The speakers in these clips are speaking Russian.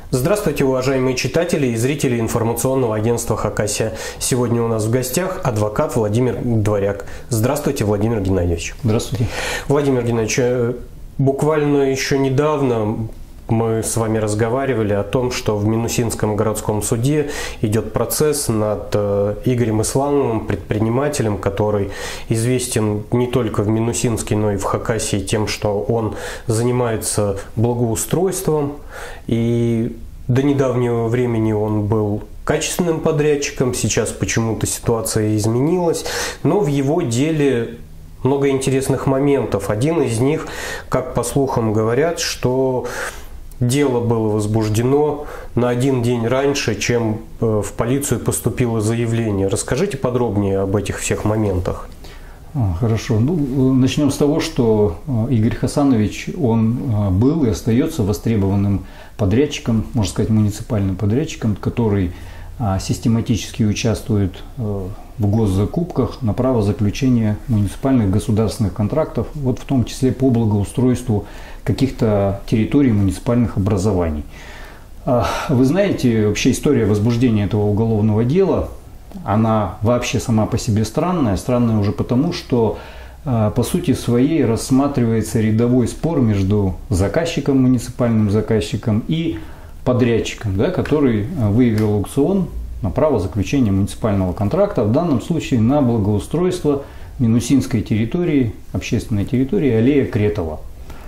Здравствуйте, уважаемые читатели и зрители информационного агентства «Хакасия». Сегодня у нас в гостях адвокат Владимир Дворяк. Здравствуйте, Владимир Геннадьевич. Здравствуйте. Владимир Геннадьевич, буквально еще недавно мы с вами разговаривали о том, что в Минусинском городском суде идет процесс над Игорем Исламовым, предпринимателем, который известен не только в Минусинске, но и в Хакасии тем, что он занимается благоустройством. И до недавнего времени он был качественным подрядчиком, сейчас почему-то ситуация изменилась, но в его деле много интересных моментов. Один из них, как по слухам говорят, что дело было возбуждено на один день раньше, чем в полицию поступило заявление. Расскажите подробнее об этих всех моментах. Хорошо. Начнем с того, что Игорь Хасанович, он был и остается востребованным подрядчиком, можно сказать, муниципальным подрядчиком, который систематически участвует в госзакупках на право заключения муниципальных государственных контрактов, вот в том числе по благоустройству каких-то территорий муниципальных образований. Вы знаете, вообще история возбуждения этого уголовного дела, она вообще сама по себе странная. Странная уже потому, что по сути своей рассматривается рядовой спор между заказчиком, муниципальным заказчиком и подрядчиком, да, который выиграл аукцион на право заключения муниципального контракта, в данном случае на благоустройство Минусинской территории, общественной территории аллея Кретова.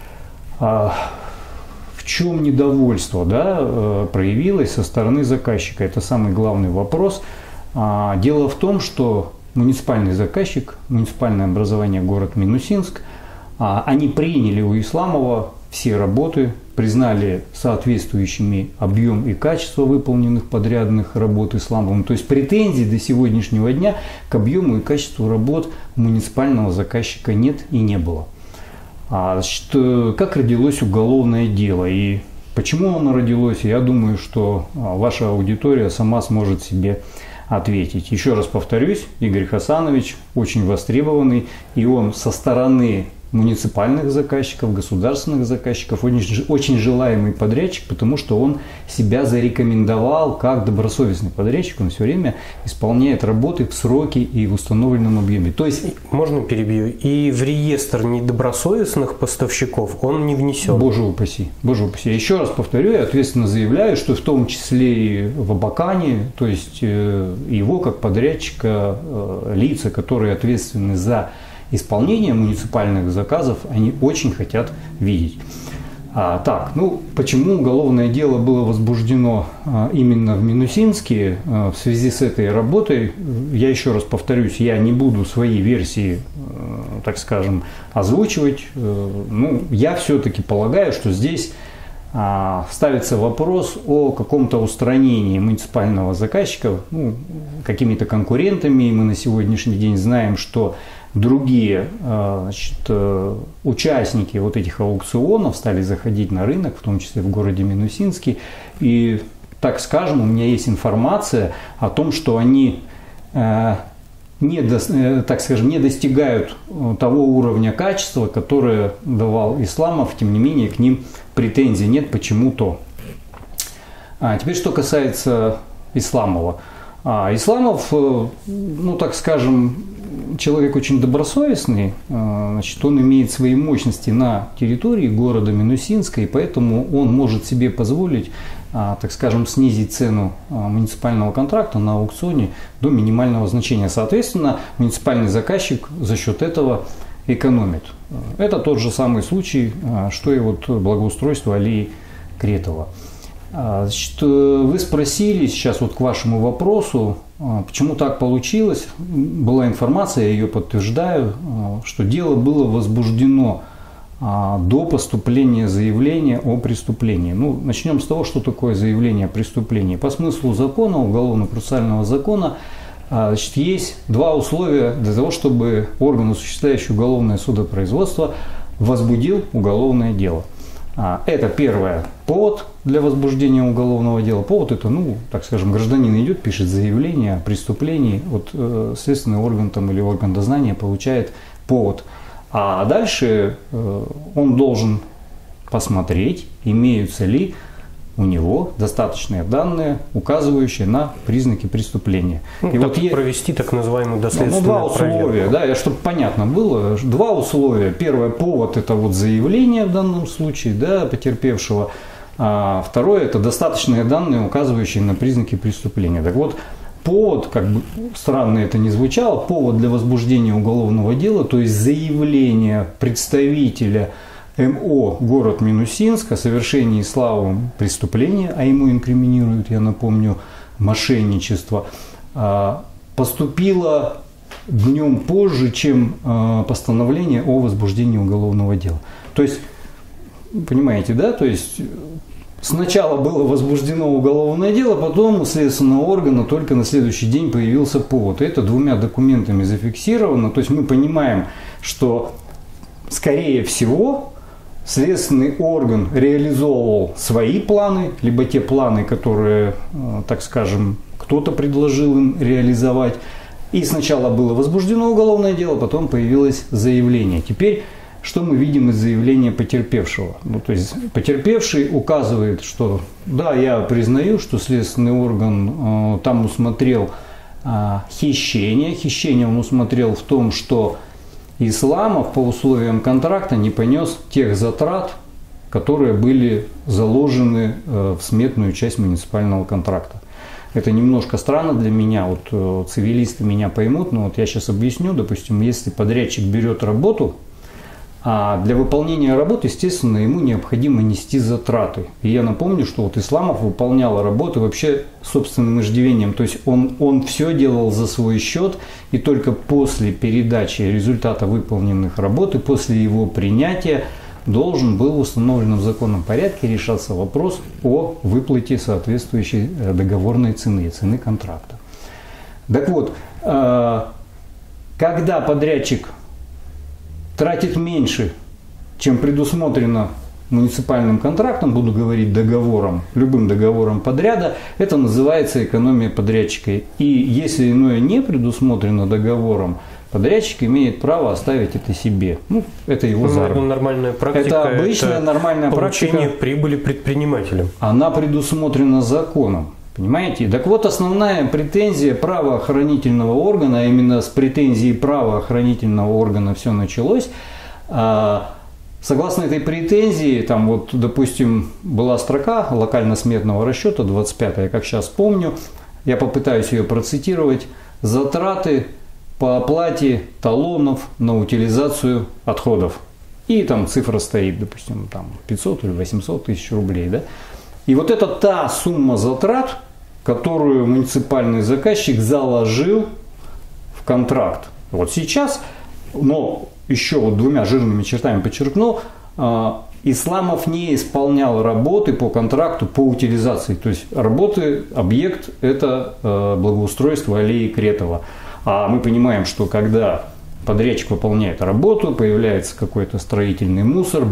В чем недовольство, да, проявилось со стороны заказчика? Это самый главный вопрос. Дело в том, что муниципальный заказчик, муниципальное образование город Минусинск, они приняли у Исламова все работы, признали соответствующими объем и качество выполненных подрядных работ Исламовым. То есть претензий до сегодняшнего дня к объему и качеству работ муниципального заказчика нет и не было. Значит, как родилось уголовное дело и почему оно родилось, я думаю, что ваша аудитория сама сможет себе ответить. Еще раз повторюсь, Игорь Хасанович очень востребованный, и он со стороны муниципальных заказчиков, государственных заказчиков очень желаемый подрядчик, потому что он себя зарекомендовал как добросовестный подрядчик, он все время исполняет работы в сроки и в установленном объеме. То есть, можно перебью, и в реестр недобросовестных поставщиков он не внесен. Боже упаси, боже упаси. Еще раз повторю, я ответственно заявляю, что в том числе и в Абакане, то есть его как подрядчика, лица, которые ответственны за исполнение муниципальных заказов, они очень хотят видеть. Почему уголовное дело было возбуждено именно в Минусинске в связи с этой работой? Я еще раз повторюсь, я не буду свои версии, так скажем, озвучивать. Я все-таки полагаю, что здесь ставится вопрос о каком-то устранении муниципального заказчика какими-то конкурентами. Мы на сегодняшний день знаем, что другие участники вот этих аукционов стали заходить на рынок, в том числе в городе Минусинске. И, так скажем, у меня есть информация о том, что они не достигают того уровня качества, которое давал Исламов, тем не менее к ним претензий нет почему-то. Теперь, что касается Исламова. Исламов, так скажем, человек очень добросовестный, значит, он имеет свои мощности на территории города Минусинска, и поэтому он может себе позволить, так скажем, снизить цену муниципального контракта на аукционе до минимального значения. Соответственно, муниципальный заказчик за счет этого экономит. Это тот же самый случай, что и вот благоустройство аллеи Кретова. Значит, вы спросили сейчас вот к вашему вопросу, почему так получилось. Была информация, я ее подтверждаю, что дело было возбуждено до поступления заявления о преступлении. Начнем с того, что такое заявление о преступлении. По смыслу закона, уголовно-процессуального закона, значит, есть два условия для того, чтобы орган, осуществляющий уголовное судопроизводство, возбудил уголовное дело. Это первое, повод для возбуждения уголовного дела. Повод это, так скажем, гражданин идет, пишет заявление о преступлении, вот следственный орган или орган дознания получает повод. А дальше он должен посмотреть, имеются ли у него достаточные данные, указывающие на признаки преступления. И вот провести так называемую доследственную два условия, да, чтобы понятно было. Два условия. Первое, повод — это вот заявление в данном случае, да, потерпевшего. А второе — это достаточные данные, указывающие на признаки преступления. Так вот, повод, как бы странно это ни звучало, повод для возбуждения уголовного дела, то есть заявление представителя МО город Минусинск о совершении иславовым преступления, а ему инкриминируют, я напомню, мошенничество, поступило днем позже, чем постановление о возбуждении уголовного дела. То есть, понимаете, да, то есть сначала было возбуждено уголовное дело, потом у следственного органа только на следующий день появился повод. И это двумя документами зафиксировано. То есть мы понимаем, что, скорее всего, следственный орган реализовывал свои планы, либо те планы, которые, так скажем, кто-то предложил им реализовать. И сначала было возбуждено уголовное дело, потом появилось заявление. Теперь, что мы видим из заявления потерпевшего? Ну, то есть потерпевший указывает, что да, я признаю, что следственный орган там усмотрел хищение. Хищение он усмотрел в том, что Исламов по условиям контракта не понес тех затрат, которые были заложены в сметную часть муниципального контракта. Это немножко странно для меня, вот цивилисты меня поймут, но вот я сейчас объясню. Допустим, если подрядчик берет работу, а для выполнения работы, естественно, ему необходимо нести затраты. И я напомню, что вот Исламов выполнял работу вообще собственным иждивением. То есть он все делал за свой счет, и только после передачи результата выполненных работ и после его принятия должен был в установленном законном порядке решаться вопрос о выплате соответствующей договорной цены контракта. Так вот, когда подрядчик тратит меньше, чем предусмотрено муниципальным контрактом, буду говорить договором, любым договором подряда, это называется экономия подрядчика. И если иное не предусмотрено договором, подрядчик имеет право оставить это себе. Ну, это его заработок. Нормальная практика. Это обычная нормальная практика. Получение прибыли предпринимателям. Она предусмотрена законом. Понимаете? Так вот, основная претензия правоохранительного органа, а именно с претензией правоохранительного органа все началось. Согласно этой претензии, там вот, допустим, была строка локально-сметного расчета, 25-я, как сейчас помню, я попытаюсь ее процитировать: затраты по оплате талонов на утилизацию отходов. И там цифра стоит, допустим, там 500 или 800 тысяч рублей, да? И вот это та сумма затрат, которую муниципальный заказчик заложил в контракт. Вот сейчас, но еще вот двумя жирными чертами подчеркну, Исламов не исполнял работы по контракту по утилизации. То есть работы, объект – это благоустройство аллеи Кретова. А мы понимаем, что когда подрядчик выполняет работу, появляется какой-то строительный мусор,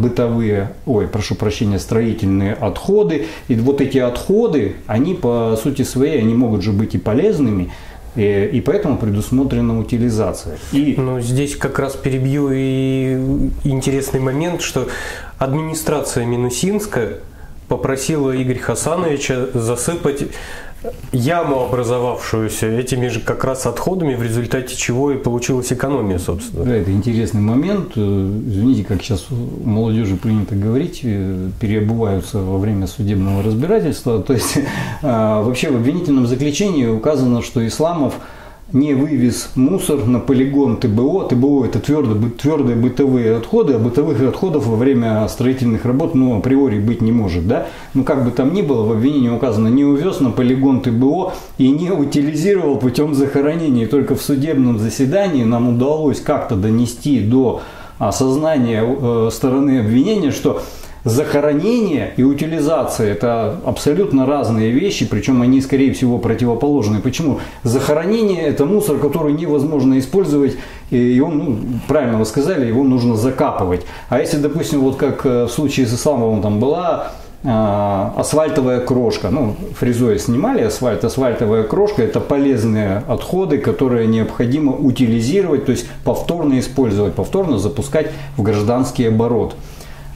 строительные отходы. И вот эти отходы, они по сути своей, они могут же быть и полезными, и поэтому предусмотрена утилизация. Но здесь как раз перебью и интересный момент, что администрация Минусинска попросила Игоря Хасановича засыпать яму, образовавшуюся этими же как раз отходами, в результате чего и получилась экономия, собственно. Да, это интересный момент. Извините, как сейчас у молодежи принято говорить, переобуваются во время судебного разбирательства. То есть вообще в обвинительном заключении указано, что Исламов не вывез мусор на полигон ТБО. ТБО – это твердые бытовые отходы, а бытовых отходов во время строительных работ априори быть не может. Да? Ну, как бы там ни было, в обвинении указано: не увез на полигон ТБО и не утилизировал путем захоронения. И только в судебном заседании нам удалось как-то донести до осознания стороны обвинения, что захоронение и утилизация – это абсолютно разные вещи, причем они, скорее всего, противоположные. Почему? Захоронение – это мусор, который невозможно использовать, и он, правильно вы сказали, его нужно закапывать. А если, допустим, вот как в случае с Исламовым, там была асфальтовая крошка, фрезой снимали асфальт, асфальтовая крошка – это полезные отходы, которые необходимо утилизировать, то есть повторно использовать, повторно запускать в гражданский оборот.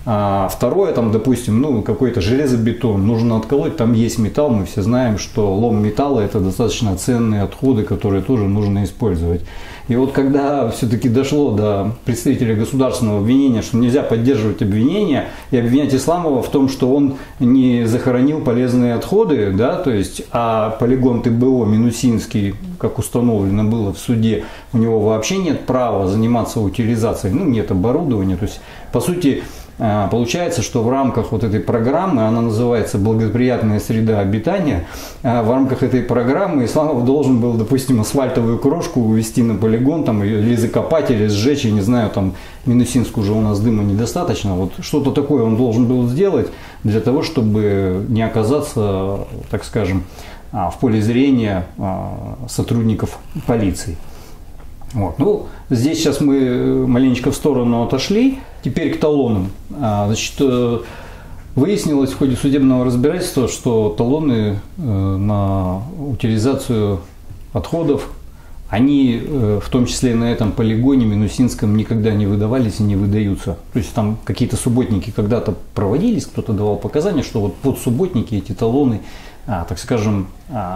А второе, там, допустим, ну, какой-то железобетон, нужно отколоть, там есть металл, мы все знаем, что лом металла – это достаточно ценные отходы, которые тоже нужно использовать. И вот когда все-таки дошло до представителя государственного обвинения, что нельзя поддерживать обвинения и обвинять Исламова в том, что он не захоронил полезные отходы, да, то есть, а полигон ТБО Минусинский, как установлено было в суде, у него вообще нет права заниматься утилизацией, ну, нет оборудования, то есть, по сути, получается, что в рамках вот этой программы, она называется «Благоприятная среда обитания», в рамках этой программы Исламов должен был, допустим, асфальтовую крошку увезти на полигон, там, или закопать, или сжечь, я не знаю, там, Минусинск уже у нас дыма недостаточно, вот что-то такое он должен был сделать для того, чтобы не оказаться, так скажем, в поле зрения сотрудников полиции. Вот. Ну, здесь сейчас мы маленечко в сторону отошли. Теперь к талонам. Значит, выяснилось в ходе судебного разбирательства, что талоны на утилизацию отходов, они в том числе и на этом полигоне Минусинском никогда не выдавались и не выдаются. То есть там какие-то субботники когда-то проводились, кто-то давал показания, что вот под субботники эти талоны, так скажем,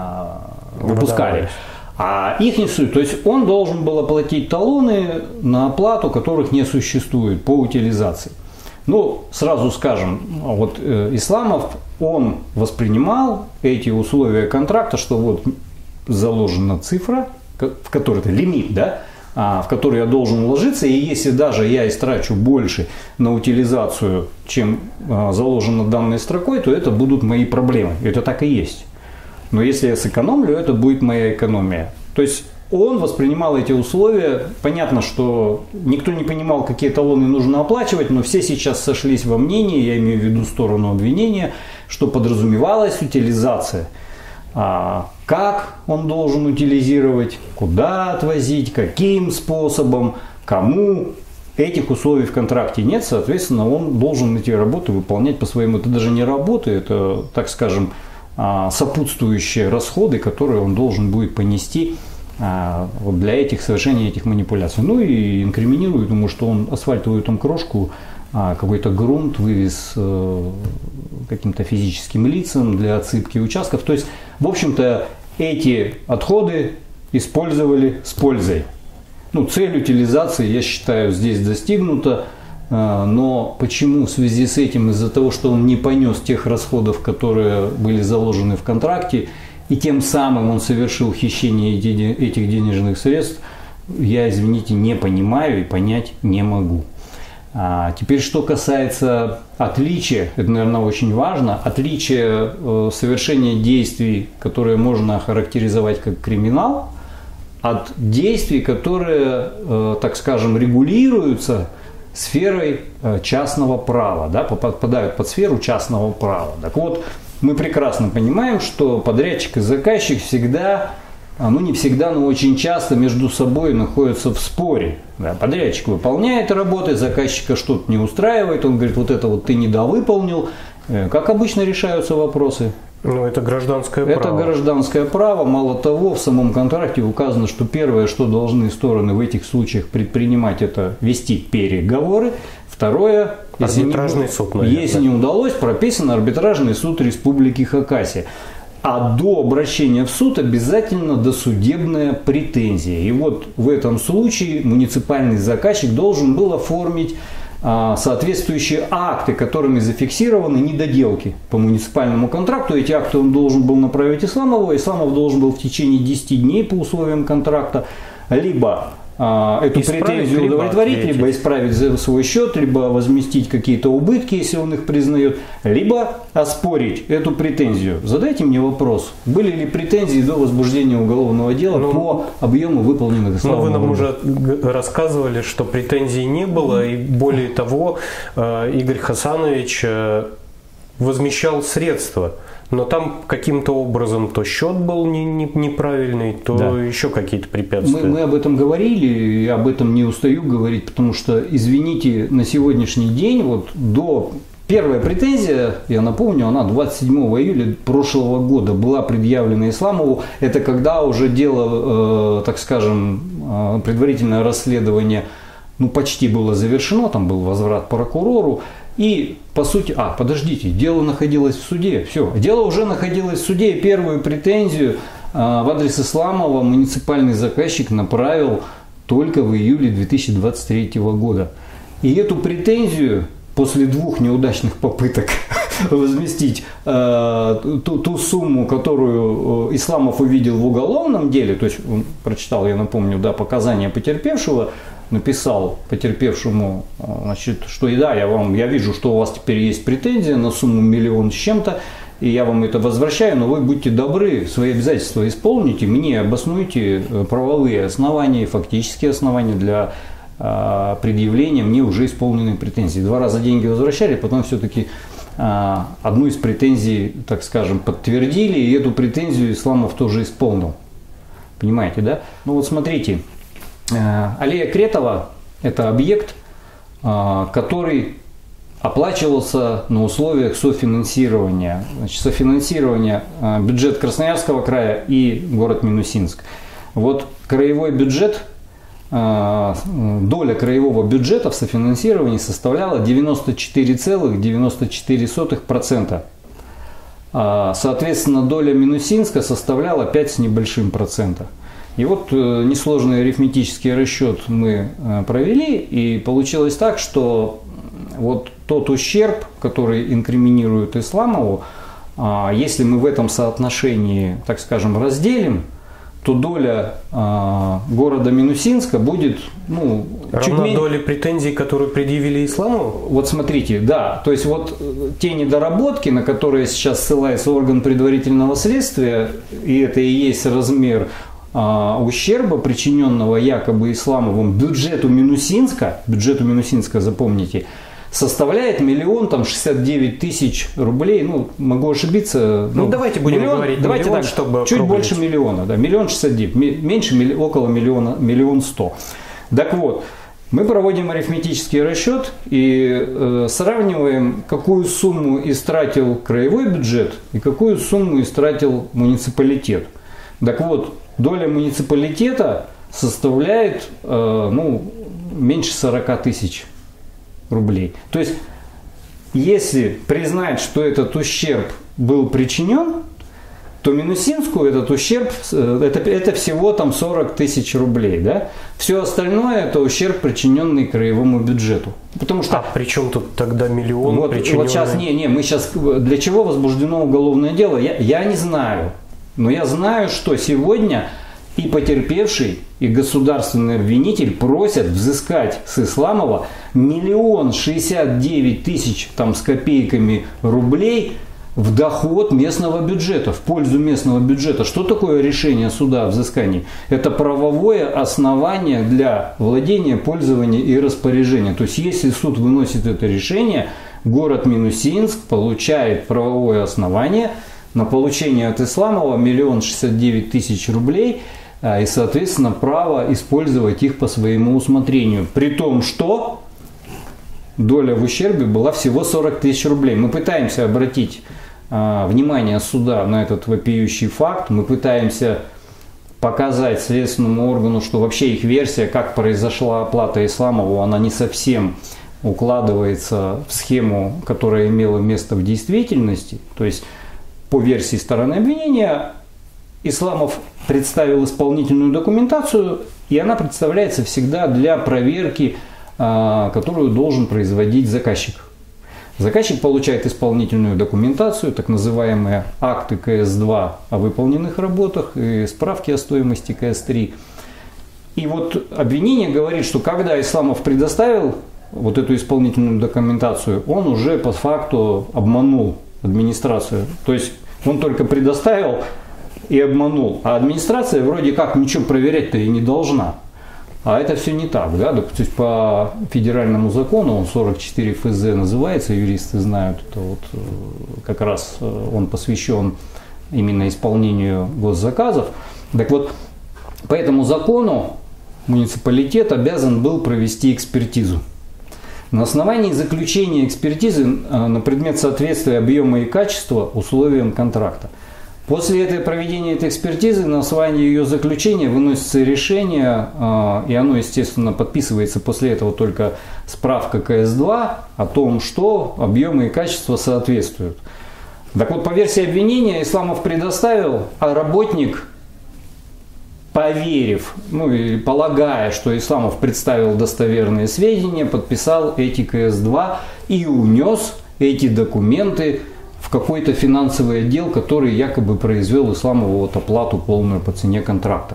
выпускали. А их не суть. То есть он должен был оплатить талоны на оплату, которых не существует по утилизации. Ну, сразу скажем, вот Исламов, он воспринимал эти условия контракта, что вот заложена цифра, в которой это лимит, да, в который я должен уложиться, и если даже я истрачу больше на утилизацию, чем заложено данной строкой, то это будут мои проблемы. Это так и есть. Но если я сэкономлю, это будет моя экономия. То есть он воспринимал эти условия. Понятно, что никто не понимал, какие талоны нужно оплачивать, но все сейчас сошлись во мнении, я имею в виду сторону обвинения, что подразумевалась утилизация. Как он должен утилизировать, куда отвозить, каким способом, кому. Этих условий в контракте нет, соответственно, он должен эти работы выполнять по-своему. Это даже не работы, это, так скажем, сопутствующие расходы, которые он должен будет понести вот для совершения этих манипуляций. Ну и инкриминирует ему, что он асфальтовую там крошку, какой-то грунт вывез каким-то физическим лицам для отсыпки участков. То есть, в общем-то, эти отходы использовали с пользой. Ну, цель утилизации, я считаю, здесь достигнута. Но почему в связи с этим, из-за того, что он не понес тех расходов, которые были заложены в контракте, и тем самым он совершил хищение этих денежных средств, я, извините, не понимаю и понять не могу. Теперь, что касается отличия, это, наверное, очень важно, отличие совершения действий, которые можно охарактеризовать как криминал, от действий, которые, так скажем, регулируются сферой частного права, да, попадают под сферу частного права. Так вот, мы прекрасно понимаем, что подрядчик и заказчик всегда, ну не всегда, но очень часто между собой находятся в споре. Да, подрядчик выполняет работы, заказчика что-то не устраивает, он говорит, вот это вот ты недовыполнил. Как обычно решаются вопросы? Ну, это гражданское право. Это гражданское право. Мало того, в самом контракте указано, что первое, что должны стороны в этих случаях предпринимать, это вести переговоры. Второе, если не удалось, прописан арбитражный суд Республики Хакасия. А до обращения в суд обязательно досудебная претензия. И вот в этом случае муниципальный заказчик должен был оформить соответствующие акты, которыми зафиксированы недоделки по муниципальному контракту. Эти акты он должен был направить Исламову. Исламов должен был в течение 10 дней по условиям контракта либо эту претензию удовлетворить, либо исправить за свой счет, либо возместить какие-то убытки, если он их признает, либо оспорить эту претензию. Задайте мне вопрос, были ли претензии до возбуждения уголовного дела по объему выполненных Исламовым? Вы нам уже рассказывали, что претензий не было, и более того, Игорь Хасанович возмещал средства. Но там каким-то образом то счет был неправильный, то еще какие-то препятствия. Мы об этом говорили, и об этом не устаю говорить, потому что, извините, на сегодняшний день, вот до первая претензия, я напомню, она 27 июля прошлого года была предъявлена Исламову. Это когда уже дело, так скажем, предварительное расследование, ну, почти было завершено, там был возврат прокурору. И по сути, подождите, дело находилось в суде, все, дело уже находилось в суде, и первую претензию в адрес Исламова муниципальный заказчик направил только в июле 2023 года. И эту претензию после 2 неудачных попыток возместить ту сумму, которую Исламов увидел в уголовном деле, то есть он прочитал, я напомню, показания потерпевшего, написал потерпевшему, значит, что я вижу, что у вас теперь есть претензия на сумму 1 миллион с чем-то, и я вам это возвращаю, но вы будьте добры, свои обязательства исполните, мне обоснуйте правовые основания, фактические основания для предъявления мне уже исполненной претензии. 2 раза деньги возвращали, потом все-таки одну из претензий, так скажем, подтвердили, и эту претензию Исламов тоже исполнил. Понимаете, да? Ну вот смотрите, аллея Кретова – это объект, который оплачивался на условиях софинансирования. Значит, софинансирование бюджет Красноярского края и город Минусинск. Вот краевой бюджет, доля краевого бюджета в софинансировании составляла 94,94%. Соответственно, доля Минусинска составляла 5 с небольшим процента. И вот несложный арифметический расчет мы провели, и получилось так, что вот тот ущерб, который инкриминирует Исламову, если мы в этом соотношении, так скажем, разделим, то доля города Минусинска будет равна доле претензий, которые предъявили Исламову? Вот смотрите, да, то есть вот те недоработки, на которые сейчас ссылается орган предварительного следствия, и это и есть размер ущерба, причиненного якобы Исламовым бюджету Минусинска, запомните, составляет 1 069 000 рублей. Могу ошибиться. Давайте будем говорить миллион, чтобы чуть больше миллиона, да, 1 069 000, меньше около 1 100 000. Так вот, мы проводим арифметический расчет и сравниваем, какую сумму истратил краевой бюджет и какую сумму истратил муниципалитет. Так вот, доля муниципалитета составляет меньше 40 000 рублей. То есть, если признать, что этот ущерб был причинен, то Минусинску этот ущерб, это всего 40 000 рублей. Да? Все остальное это ущерб, причиненный краевому бюджету. Потому что, при чем тут тогда миллион причиненный? Вот сейчас, мы сейчас, для чего возбуждено уголовное дело, я не знаю. Но я знаю, что сегодня и потерпевший, и государственный обвинитель просят взыскать с Исламова 1 069 000 с копейками рублей в доход местного бюджета, в пользу местного бюджета. Что такое решение суда о взыскании? Это правовое основание для владения, пользования и распоряжения. То есть, если суд выносит это решение, город Минусинск получает правовое основание на получение от Исламова 1 069 000 рублей и, соответственно, право использовать их по своему усмотрению. При том, что доля в ущербе была всего 40 000 рублей. Мы пытаемся обратить внимание суда на этот вопиющий факт. Мы пытаемся показать следственному органу, что вообще их версия, как произошла оплата Исламову, она не совсем укладывается в схему, которая имела место в действительности. То есть, по версии стороны обвинения, Исламов представил исполнительную документацию, и она представляется всегда для проверки, которую должен производить заказчик. Заказчик получает исполнительную документацию, так называемые акты КС-2 о выполненных работах и справки о стоимости КС-3. И вот обвинение говорит, что когда Исламов предоставил вот эту исполнительную документацию, он уже по факту обманул администрацию. То есть он только предоставил и обманул. А администрация вроде как ничего проверять-то и не должна. А это все не так. Да? То есть по федеральному закону, он 44 ФЗ называется, юристы знают, это вот как раз он посвящен именно исполнению госзаказов. Так вот, по этому закону муниципалитет обязан был провести экспертизу. На основании заключения экспертизы на предмет соответствия объема и качества условиям контракта. После проведения этой экспертизы на основании ее заключения выносится решение, и оно, естественно, подписывается после этого только справка КС-2 о том, что объемы и качество соответствуют. Так вот, по версии обвинения, Исламов предоставил, а работник, поверив, или полагая, что Исламов представил достоверные сведения, подписал эти КС-2 и унес эти документы в какой-то финансовый отдел, который якобы произвел Исламову оплату полную по цене контракта.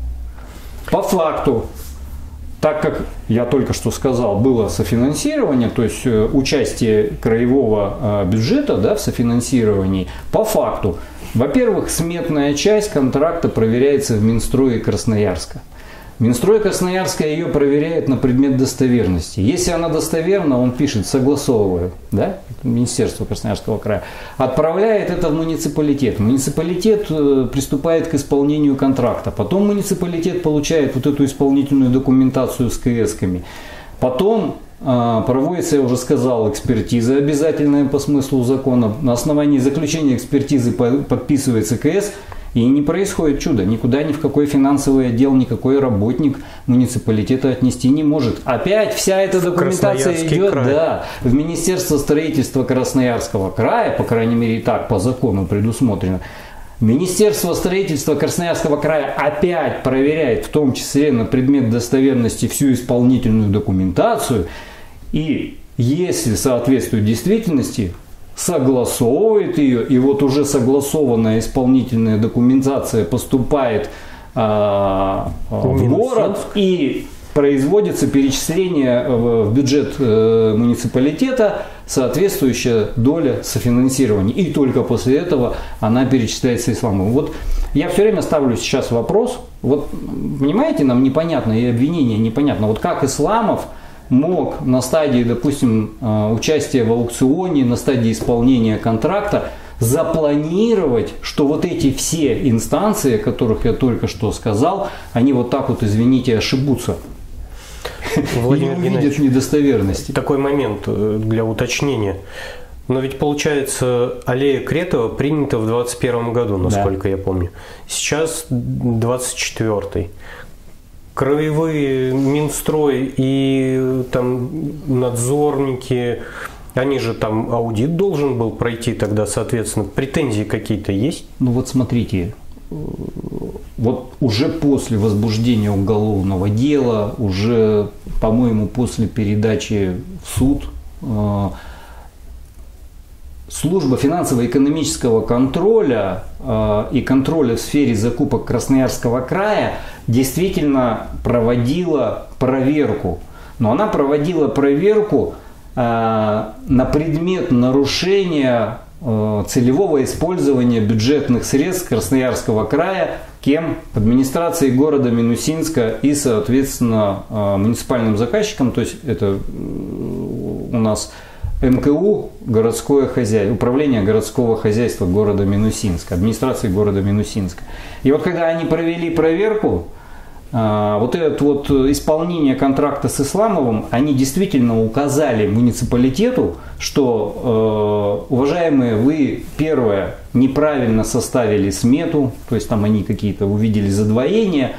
По факту, так как я только что сказал, было софинансирование, то есть участие краевого бюджета, в софинансировании, по факту, во-первых, сметная часть контракта проверяется в Минстрое Красноярска. Минстрой Красноярска ее проверяет на предмет достоверности. Если она достоверна, он пишет, согласовывая, Министерство Красноярского края, отправляет это в муниципалитет. Муниципалитет приступает к исполнению контракта. Потом муниципалитет получает вот эту исполнительную документацию с КС-ками. Потом проводится, я уже сказал, экспертиза, обязательная по смыслу закона. На основании заключения экспертизы подписывается КС. И не происходит чудо. Никуда, ни в какой финансовый отдел, никакой работник муниципалитета отнести не может. Опять вся эта документация идет в Министерство строительства Красноярского края, по крайней мере, и так по закону предусмотрено. Министерство строительства Красноярского края опять проверяет, в том числе на предмет достоверности, всю исполнительную документацию. И если соответствует действительности, согласовывает ее, и вот уже согласованная исполнительная документация поступает в город, и производится перечисление в бюджет муниципалитета соответствующая доля софинансирования. И только после этого она перечисляется Исламову. Вот я все время ставлю сейчас вопрос, вот понимаете, нам непонятно, и обвинение непонятно, вот как Исламов мог на стадии, допустим, участия в аукционе, на стадии исполнения контракта запланировать, что вот эти все инстанции, о которых я только что сказал, они вот так вот, извините, ошибутся. Владимир и увидят недостоверности. Такой момент для уточнения. Но ведь получается, аллея Кретова принята в 2021 году, насколько я помню. Сейчас 24-й. Краевые, Минстрой и там надзорники, они же там аудит должен был пройти тогда, соответственно, претензии какие-то есть? Ну вот смотрите, вот уже после возбуждения уголовного дела, уже, по-моему, после передачи в суд, служба финансово-экономического контроля и контроля в сфере закупок Красноярского края действительно проводила проверку. Но она проводила проверку на предмет нарушения целевого использования бюджетных средств Красноярского края кем? Администрацией города Минусинска и, соответственно, муниципальным заказчиком, то есть это у нас МКУ, городское хозяйство, управление городского хозяйства города Минусинска, администрации города Минусинска. И вот когда они провели проверку, вот это вот исполнение контракта с Исламовым, они действительно указали муниципалитету, что, уважаемые, вы, первое, неправильно составили смету, то есть там они какие-то увидели задвоения,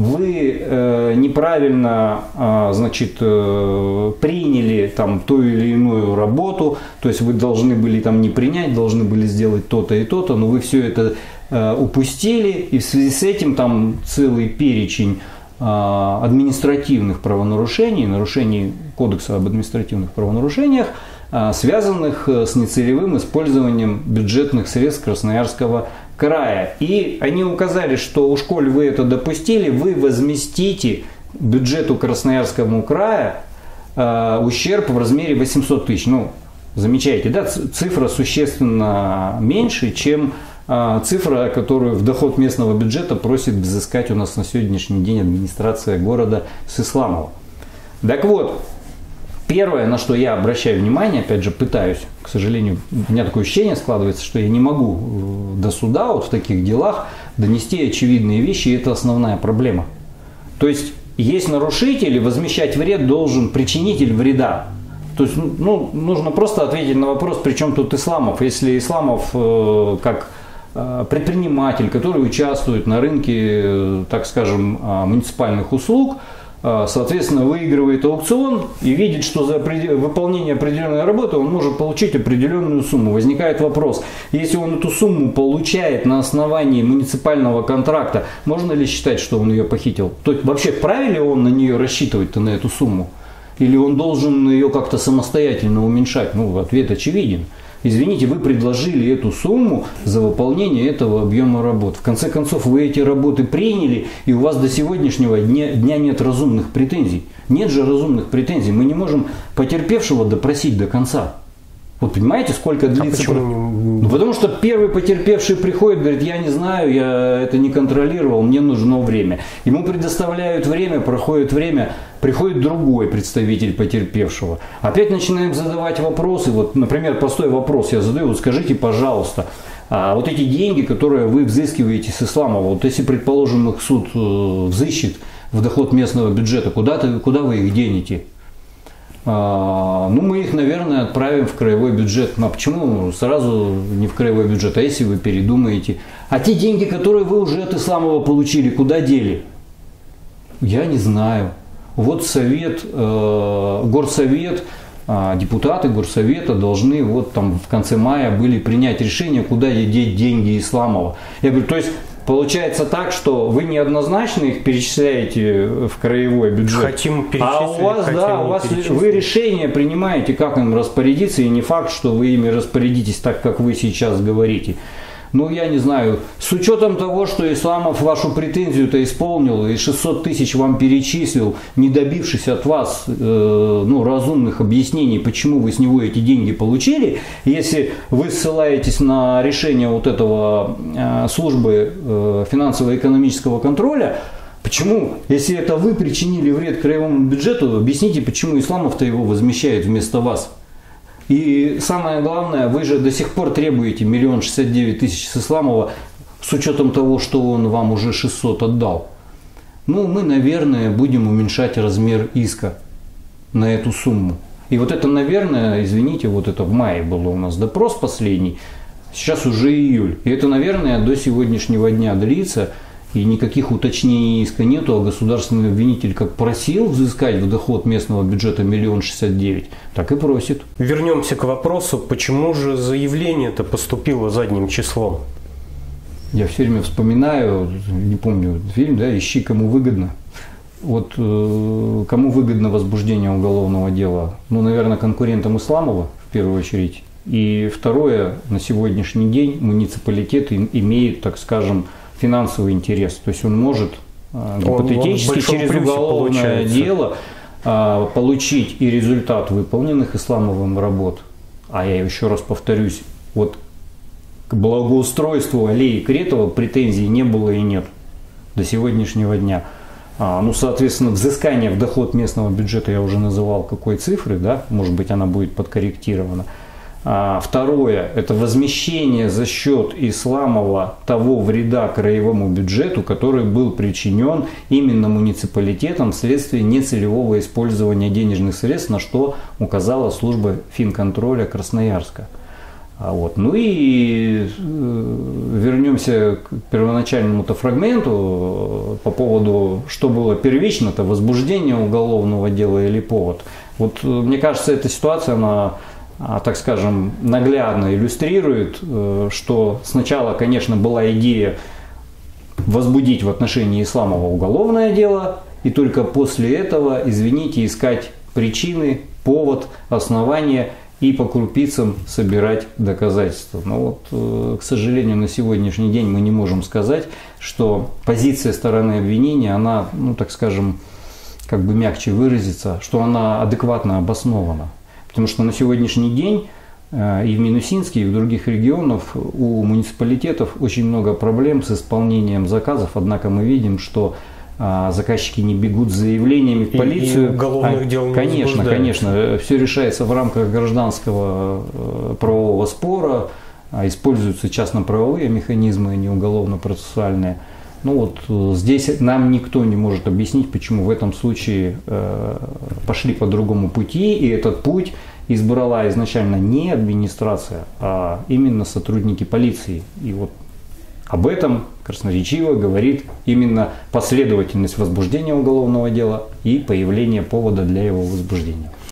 вы неправильно, значит, приняли там ту или иную работу, то есть вы должны были там не принять, должны были сделать то-то и то-то, но вы все это упустили, и в связи с этим там целый перечень административных правонарушений, нарушений Кодекса об административных правонарушениях, связанных с нецелевым использованием бюджетных средств Красноярского края. И они указали, что уж коль вы это допустили, вы возместите бюджету Красноярскому края ущерб в размере 800 тысяч. Ну, замечаете, да, цифра существенно меньше, чем цифра, которую в доход местного бюджета просит взыскать у нас на сегодняшний день администрация города с Исламова. Так вот, первое, на что я обращаю внимание, опять же пытаюсь, к сожалению, у меня такое ощущение складывается, что я не могу до суда вот в таких делах донести очевидные вещи, и это основная проблема. То есть есть нарушитель, и возмещать вред должен причинитель вреда. То есть нужно просто ответить на вопрос, при чем тут Исламов. Если Исламов как предприниматель, который участвует на рынке, так скажем, муниципальных услуг, соответственно, выигрывает аукцион и видит, что за выполнение определенной работы он может получить определенную сумму. Возникает вопрос, если он эту сумму получает на основании муниципального контракта, можно ли считать, что он ее похитил? То есть вообще вправе ли он на нее рассчитывать-то, на эту сумму? Или он должен ее как-то самостоятельно уменьшать? Ну, ответ очевиден. Извините, вы предложили эту сумму за выполнение этого объема работ. В конце концов, вы эти работы приняли, и у вас до сегодняшнего дня нет разумных претензий. Нет же разумных претензий. Мы не можем потерпевшего допросить до конца. Вот понимаете, сколько длится? Ну, потому что первый потерпевший приходит, говорит, я не знаю, я это не контролировал, мне нужно время. Ему предоставляют время, проходит время, приходит другой представитель потерпевшего. Опять начинаем задавать вопросы. Вот, например, простой вопрос я задаю, вот скажите, пожалуйста, вот эти деньги, которые вы взыскиваете с Исламова, вот если, предположим, их суд взыщет в доход местного бюджета, куда вы их денете? Ну, мы их, наверное, отправим в краевой бюджет. А почему сразу не в краевой бюджет? А если вы передумаете? А те деньги, которые вы уже от Исламова получили, куда дели? Я не знаю. Вот совет, горсовет, депутаты горсовета должны вот там в конце мая были принять решение, куда деть деньги Исламова. Я говорю, то есть получается так, что вы неоднозначно их перечисляете в краевой бюджет. Хотим перечислить, у вас вы решение принимаете, как им распорядиться, и не факт, что вы ими распорядитесь так, как вы сейчас говорите. Ну, я не знаю, с учетом того, что Исламов вашу претензию-то исполнил и 600 тысяч вам перечислил, не добившись от вас разумных объяснений, почему вы с него эти деньги получили, если вы ссылаетесь на решение вот этого службы финансово-экономического контроля, почему, если это вы причинили вред краевому бюджету, объясните, почему Исламов-то его возмещает вместо вас? И самое главное, вы же до сих пор требуете 1 069 000 с Исламова, с учетом того, что он вам уже 600 отдал. Ну, мы, наверное, будем уменьшать размер иска на эту сумму. И вот это, наверное, извините, вот это в мае было у нас допрос последний, сейчас уже июль. И это, наверное, до сегодняшнего дня длится. И никаких уточнений иска нету, а государственный обвинитель как просил взыскать в доход местного бюджета 1 069 000, так и просит. Вернемся к вопросу, почему же заявление-то поступило задним числом? Я все время вспоминаю, не помню фильм, да, «Ищи, кому выгодно». Вот кому выгодно возбуждение уголовного дела? Ну, наверное, конкурентам Исламова в первую очередь. И второе, на сегодняшний день муниципалитет имеет, так скажем, финансовый интерес. То есть он может гипотетически через уголовное дело получить и результат выполненных Исламовым работ. А я еще раз повторюсь, вот к благоустройству аллеи Кретова претензий не было и нет до сегодняшнего дня. Соответственно, взыскание в доход местного бюджета я уже называл какой цифры, да, может быть, она будет подкорректирована. Второе – это возмещение за счет Исламова того вреда краевому бюджету, который был причинен именно муниципалитетом вследствие нецелевого использования денежных средств, на что указала служба финконтроля Красноярска. Ну и вернемся к первоначальному-то фрагменту по поводу, что было первично-то, возбуждение уголовного дела или повод. Вот мне кажется, эта ситуация, она, так скажем, наглядно иллюстрирует, что сначала, конечно, была идея возбудить в отношении Исламова уголовное дело, и только после этого, извините, искать причины, повод, основания и по крупицам собирать доказательства. Но вот, к сожалению, на сегодняшний день мы не можем сказать, что позиция стороны обвинения, она, так скажем, как бы мягче выразиться, что она адекватно обоснована. Потому что на сегодняшний день и в Минусинске, и в других регионах у муниципалитетов очень много проблем с исполнением заказов. Однако мы видим, что заказчики не бегут с заявлениями в полицию. И уголовных дел не возбуждают. Конечно. Все решается в рамках гражданского правового спора. Используются частно-правовые механизмы, а не уголовно-процессуальные. Здесь нам никто не может объяснить, почему в этом случае пошли по другому пути, и этот путь избрала изначально не администрация, а именно сотрудники полиции. И вот Об этом красноречиво говорит именно последовательность возбуждения уголовного дела и появление повода для его возбуждения.